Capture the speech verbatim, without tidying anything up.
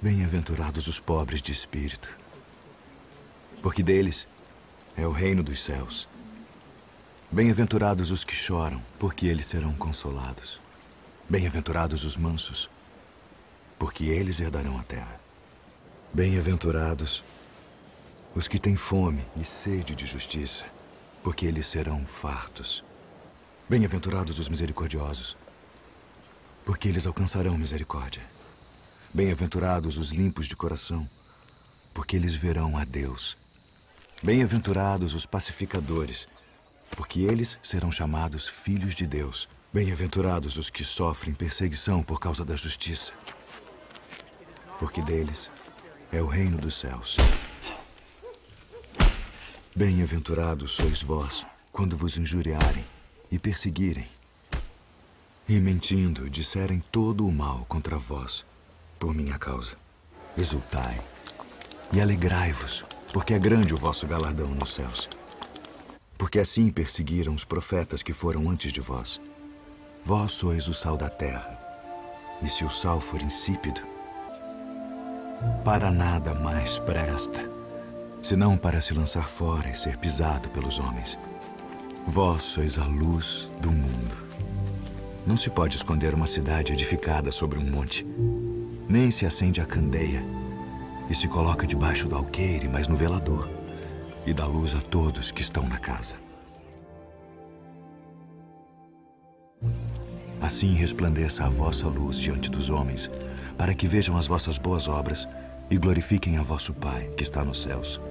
Bem-aventurados os pobres de espírito, porque deles é o reino dos céus. Bem-aventurados os que choram, porque eles serão consolados. Bem-aventurados os mansos, porque eles herdarão a terra. Bem-aventurados os que têm fome e sede de justiça, porque eles serão fartos. Bem-aventurados os misericordiosos, porque eles alcançarão misericórdia. Bem-aventurados os limpos de coração, porque eles verão a Deus. Bem-aventurados os pacificadores, porque eles serão chamados filhos de Deus. Bem-aventurados os que sofrem perseguição por causa da justiça, porque deles é o reino dos céus. Bem-aventurados sois vós, quando vos injuriarem e perseguirem, e mentindo disserem todo o mal contra vós, por minha causa. Exultai e alegrai-vos, porque é grande o vosso galardão nos céus. Porque assim perseguiram os profetas que foram antes de vós. Vós sois o sal da terra, e se o sal for insípido, para nada mais presta, senão para se lançar fora e ser pisado pelos homens. Vós sois a luz do mundo. Não se pode esconder uma cidade edificada sobre um monte, nem se acende a candeia e se coloca debaixo do alqueire, mas no velador, e dá luz a todos que estão na casa. Assim resplandeça a vossa luz diante dos homens, para que vejam as vossas boas obras e glorifiquem a vosso Pai que está nos céus.